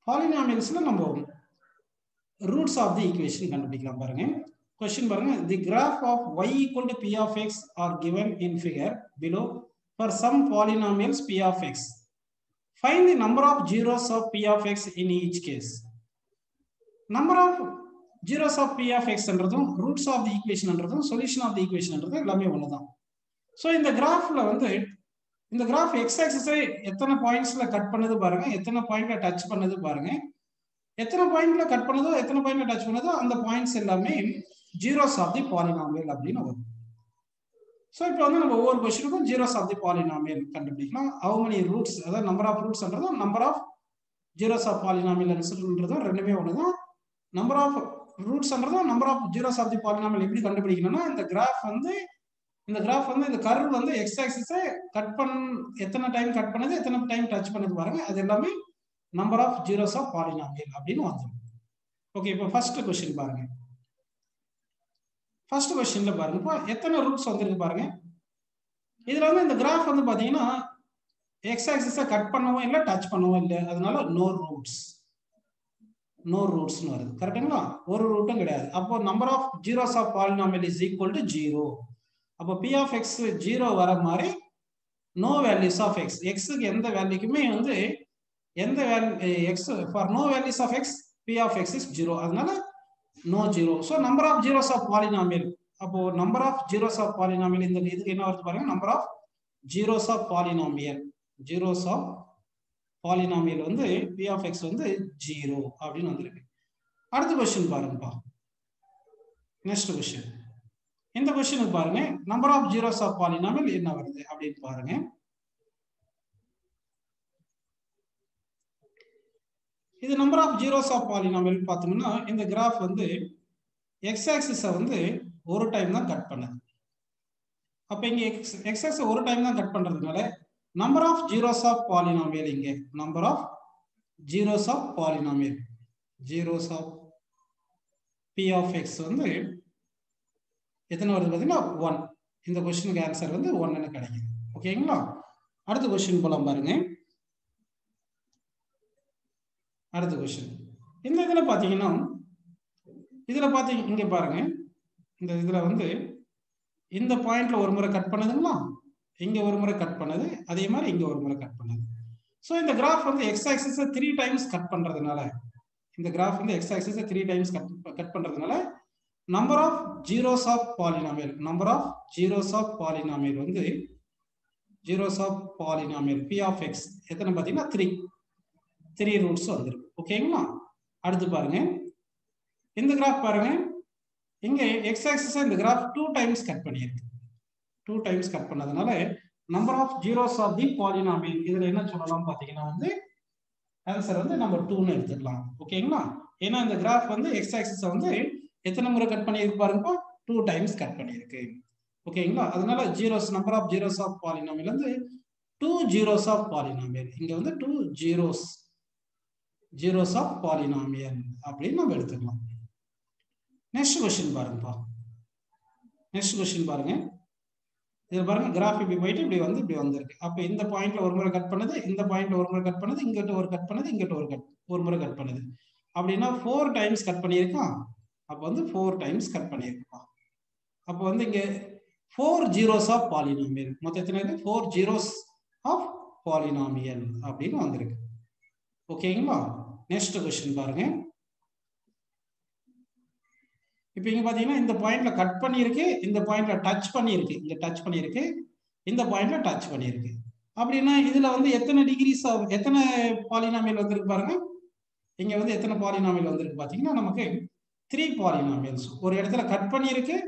பாலினாமியல்ஸ்ல நம்ம roots of the equation கண்டுபிடிக்கலாம் பாருங்க. கொஸ்டின் பாருங்க. The graph of y equal to p of x are given in figure below for some polynomials p of x. Find the number of zeros of p of x in each case. Number of zeros of p of x என்றதும் roots of the equation என்றதும் solution of the equation என்றதும் எல்லாமே ஒண்ணுதான். So இந்த கிராஃப்ல வந்து இந்த graph X ஆக்சிஸை எத்தனை பாயிண்ட்ஸ்ல cut பண்ணது பாருங்க, எத்தனை பாயிண்ட்ல டச் பண்ணது பாருங்க, எத்தனை பாயிண்ட்ல கட் பண்ணதோ எத்தனை பாயிண்ட்ல டச் பண்ணதோ அந்த பாயிண்ட்ஸ் எல்லாமே ஜீரோஸ் ஆஃப் தி பாலினாமியல் அப்படின்னு வரும். ஸோ இப்போ வந்து நம்ம ஒவ்வொரு கொஸ்டினுக்கும் ஜீரோஸ் ஆஃப் தி பாலினாமியல் கண்டுபிடிக்கலாம். ஹவு மெனி ரூட்ஸ், அதாவது நம்பர் ஆஃப் ரூட்ஸ்ன்றதும் நம்பர் ஆஃப் ஜீரோஸ் ஆஃப் பாலினாமியல்ன்றதும் ரெண்டுமே ஒன்று தான். நம்பர் ஆஃப் ரூட்ஸ்ன்றதும் number of zeros of the polynomial எப்படி கண்டுபிடிக்கணும்னா, இந்த கிராஃப் வந்து இந்த கர்வ் வந்து எக்ஸ் ஆக்சிஸை எத்தனை டைம் கட் பண்ணது எத்தனை டைம் டச் பண்ணது பாருங்க, அது எல்லாமே number of zeros of polynomial அப்படின்னு வந்துடும். ஓகே, இப்போ ஃபர்ஸ்ட் கொஸ்டின் பாருங்க. ஃபர்ஸ்ட் கொஸ்டின்ல பாருங்க, இப்போ எத்தனை ரூட்ஸ் வந்திருக்கு பாருங்க. இதுல வந்து இந்த கிராஃப் வந்து பாத்தீங்கன்னா எக்ஸ் ஆக்சிஸை கட் பண்ணவும் இல்லை டச் பண்ணவும் இல்லை, அதனால நோ ரூட்ஸ்னு வருது. கரெக்டுங்களா? ஒரு ரூட்டும் கிடையாது. அப்போ number of zeros of polynomial is equal to 0. அப்போ p of x 0 வர மாதிரி நோ வேல்யூஸ் ஆஃப் x, எக்ஸுக்கு எந்த வேல்யூக்குமே வந்து எந்த value x for no values of x p of x is 0, அதனால no 0. So number of zeros of polynomial, அப்போ number of zeros of polynomial இந்த இதுக்கு என்ன வருது பாருங்க, number of zeros of polynomial வந்து p of x வந்து 0 அப்படின்னு வந்திருக்கு. அடுத்த கொஸ்டின் பாருங்கப்பா. நெக்ஸ்ட் கொஸ்டின், இந்த கொஸ்டினுக்கு பாருங்க, number of zeros of polynomial என்ன வருது அப்படின்னு பாருங்க. இது number of zeros of polynomial பார்த்தோம்னா, இந்த கிராஃப் வந்து எக்ஸ் ஆக்சிஸை வந்து ஒரு டைம் தான் கட் பண்ணுது. அப்ப இங்க எக்ஸ் ஆக்சிஸ் ஒரு டைம் தான் கட் பண்றதுனால number of zeros of polynomial, இங்க number of zeros of polynomial, zeros of p of x வந்து எத்தனை வருது பார்த்தீங்கன்னா 1. இந்த கொஸ்டினுக்கு ஆன்சர் வந்து 1 கிடைக்குது. ஓகேங்களா? அடுத்த கொஸ்டின் போலாம் பாருங்க. அடுத்த கொஸ்டின், இந்த இதுல பாத்தீங்கன்னா இங்க பாருங்க, இந்த இதுல வந்து இந்த பாயிண்ட்ல ஒரு முறை கட் பண்ணதுங்களா, இங்க ஒரு முறை கட் பண்ணது, அதே மாதிரி இங்க ஒரு முறை கட் பண்ணது. ஸோ இந்த கிராஃப் வந்து எக்ஸ் ஆக்சிஸை 3 டைம்ஸ் கட் பண்றதுனால, இந்த கிராஃப் வந்து எக்ஸ் ஆக்சிஸை 3 டைம்ஸ் கட் பண்றதுனால number of zeros of polynomial, number of zeros of polynomial வந்து zeros of polynomial p of x எத்தனை பார்த்தீங்கன்னா 3 ரூட்ஸ் வந்துருக்கு. ஓகேங்களா? அடுத்து பாருங்க, இந்த கிராஃப் பாருங்க, இங்க எக்ஸ் ஆக்சிஸை இந்த கிராஃப் 2 டைம்ஸ் கட் பண்ணியிருக்கு. 2 டைம்ஸ் கட் பண்ணதுனால number of zeros of the polynomial இதுல என்ன சொல்லலாம் பார்த்தீங்கன்னா வந்து ஆன்சர் வந்து நம்பர் 2ன்னு எடுத்துக்கலாம். ஓகேங்களா? ஏன்னா இந்த கிராஃப் வந்து எக்ஸ் ஆக்சிஸை வந்து எத்தனை முறை கட் பண்ணியிருக்கு பாருங்க, 2 டைம்ஸ் கட் பண்ணியிருக்கு. ஓகேங்களா? அதனால zeros, number of zeros of polynomial வந்து 2 ஜீரோஸ் ஆஃப் பாலினாமியல், இங்க வந்து 2 ஜீரோஸ் ஆஃப் பாலினாமியல் அப்படின்னு நம்ம எடுத்துக்கலாம். நெக்ஸ்ட் கொஸ்டின் பாருங்கப்பா. நெக்ஸ்ட் கொஸ்டின் பாருங்க. இது பாருங்க, கிராஃப் இப்படி போயிட்டு இப்படி வந்திருக்கு. அப்ப இந்த பாயிண்ட்ல ஒரு முறை கட் பண்ணது, இந்த பாயிண்ட்ல ஒரு முறை கட் பண்ணது, இங்கிட்ட ஒரு கட் பண்ணது, இங்கிட்ட ஒரு முறை கட் பண்ணது, அப்படின்னா 4 டைம்ஸ் கட் பண்ணியிருக்கான். அப்ப வந்து 4 டைம்ஸ் கட் பண்ணியிருக்கா. அப்போ வந்து இங்க 4 ஜீரோஸ் ஆஃப் பாலினாமியல், மொத்தம் எத்தனை இருக்கு? 4 ஜீரோஸ் ஆஃப் பாலினாமியல் அப்படின்னு வந்திருக்கு. ஓகேங்களா? நெக்ஸ்ட் கொஸ்டின் பாருங்க. இப்போ இங்க பாத்தீங்கன்னா இந்த பாயிண்ட்ல கட் பண்ணியிருக்கு, இந்த பாயிண்ட்ல டச் பண்ணியிருக்கு, இங்க டச் பண்ணியிருக்கு, இந்த பாயிண்ட்ல டச் பண்ணியிருக்கு. அப்படின்னா இதுல வந்து எத்தனை டிகிரிஸ் ஆஃப் எத்தனை பாலினாமியல் வந்திருக்கு பாருங்க. இங்க வந்து எத்தனை பாலினாமியல் வந்திருக்கு பாத்தீங்கன்னா நமக்கு 3 பாலினாமியல்ஸ். ஒரு இடத்துல கட் பண்ணியிருக்கு,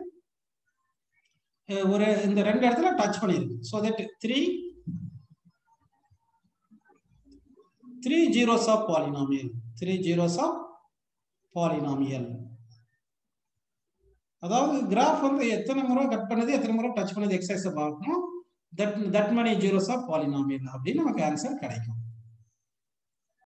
ஒரு இந்த 2 இடத்துல டச் பண்ணியிருக்கு. So that 3 zeros of polynomial, 3 zeros of polynomial. அதாவது கிராஃப் வந்து எத்தனை முறை கட் பண்ணது எத்தனை முறை டச் பண்ணது எக்ஸ் ஆக்சிஸை பார்க்கணும், that many zeros of polynomial அப்படின்னு நமக்கு ஆன்சர் கிடைக்கும்.